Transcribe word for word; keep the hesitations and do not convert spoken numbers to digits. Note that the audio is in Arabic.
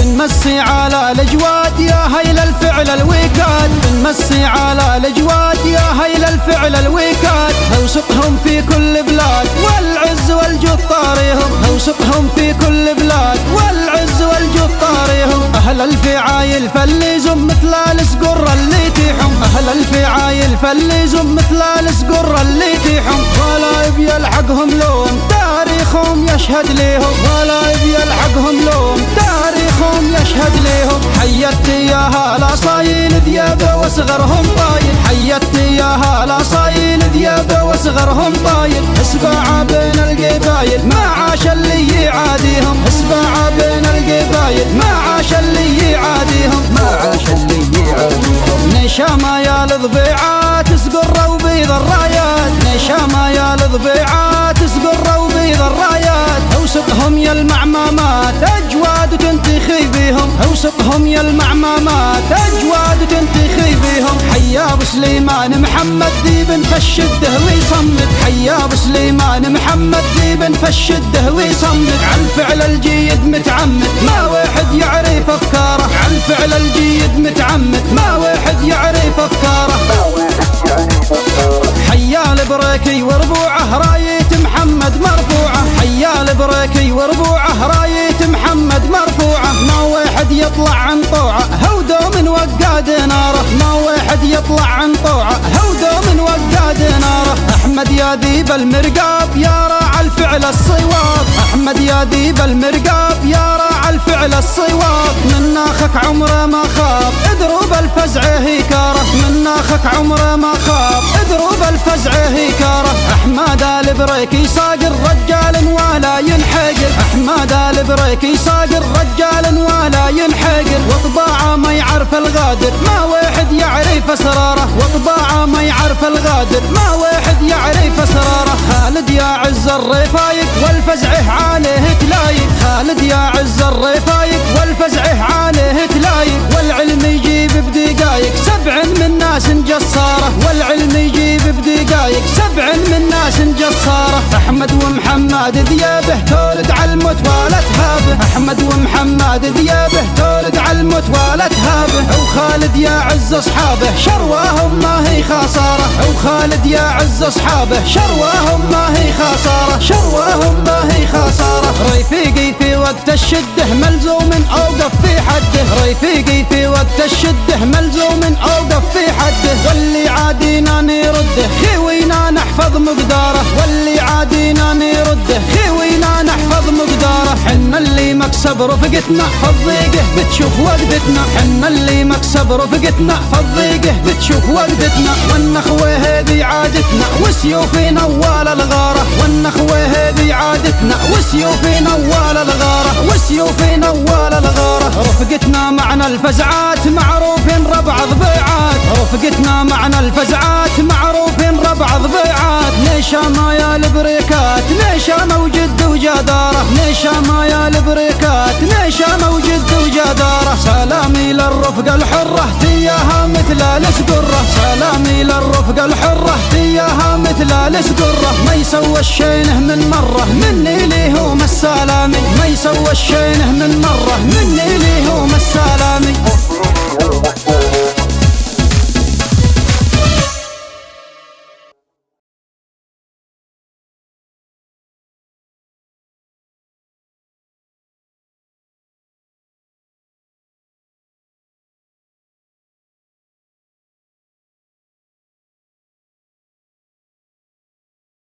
بنمسي على الأجواد يا هيل الفعل الويكاد، بنمسي على الأجواد يا هيل الفعل الويكاد. اوسقهم في كل بلاد والعز والجود طاريهم، اوسقهم في كل بلاد والعز والجود طاريهم. أهل الفعايل فليزم مثل السقر اللي تيحهم، أهل الفعايل فليزم مثل السقر اللي تيحهم. ولا يبي يلحقهم لوم تاريخهم يشهد ليهم، ولا يبي يلحقهم لوم تاريخهم يشهد ليهم. حيت يا هالاصايل ذيابه وصغرهم طايل، حيت يا هالاصايل ذيابه وصغرهم طايل. اسباعه بين القبايل ما عاش اللي يعاديهم، اسباعه بين القبايل ما عاش اللي يعاديهم، ما عاش اللي يعاديهم. نشامه يا الضبيعات سقروا بيض الرايات، نشامه يا الضبيعات سقروا بيض الرايات. اوسقهم يا المعمامات اجواد وتنتخي بيهم، اوسقهم يا المعمامات اجواد وتنتخي بيهم. حيا ابو سليمان محمد ذيب فش الدهوي صمد، حيا ابو سليمان محمد ذيب فش الدهوي صمد. عالفعل الجيد متعمد ما واحد يعرف افكاره، عالفعل الجيد متعمد ما واحد يعرف افكاره، ما واحد يعرف افكاره. حيا البريكي وربوعه راية محمد مرفوعه، حيا البريكي وربوعه راية محمد مرفوعه. ما واحد يطلع عن طوعه هودو من وقاد ناره، ما واحد يطلع عن طوعه هودو من وقاد ناره. احمد يا ذيب المرقاب يا راعى الفعل الصواب، احمد يا ذيب المرقاب يا راعى الفعل الصواب. من ناخك عمره ما خاب اضرب الفزع هيكاره، من ناخك عمره ما خاب اضرب الفزع هيكاره. احمد البريكي صاقر رجال ولا ينحقر، احمد البريكي صاقر رجال ولا ينحقر. وطباعه ما يعرف الغادر ما واحد يعرف اسراره، وطباعه ما يعرف الغادر ما واحد يعرف اسراره. خالد يا عز الرفايق والفزعه عليه تلايق، خالد يا عز الرفايق والفزعه عليه تلايق. والعلم يجيب بدقايق سبع من ناس جساره، والعلم يجيب بدقايق سبع من ناس جساره. احمد ومحمد ذيابه تولد على الموت ولا تهابه، احمد ومحمد ذيابه تولد على الموت ولا تهابه. وخالد يا عز اصحابه شرواهم ما هي خساره، وخالد يا عز اصحابه شرواهم ما هي خساره، شرواهم ما هي خساره. رفيقي في وقت الشده ملزوم اوقف في حده، رفيقي في وقت الشده ملزوم اوقف في حده. واللي عادينا نرده خوينا نحفظ مقداره، واللي عادينا نرده خوينا نحفظ مقداره. حنا اللي مكسب رفقتنا فالضيقه بتشوف وقتنا، حنا اللي مكسب رفقتنا فالضيقه بتشوف وقتنا. والنخوه هذي عادتنا وسيوفنا ولا الغاره، والنخوه هذي عادتنا وسيوفنا ولا الغاره، وسيوفنا ولا الغاره. رفقتنا معنا الفزعات معروفين ربع ضبيعات، رفقتنا معنا الفزعات معروفين ربع ضبيعات. نشامه يا البريكات نشامه وجد وجداره، نشامه يا البريكات نشامه وجد وجداره. سلامي للرفقه الحره تياها مثل السقره، سلامي للرفقه الحره تياها مثل السقره. ما يسوى الشينه من مره مني ليهم السلامي، ما يسوى الشينه من مره مني ليهم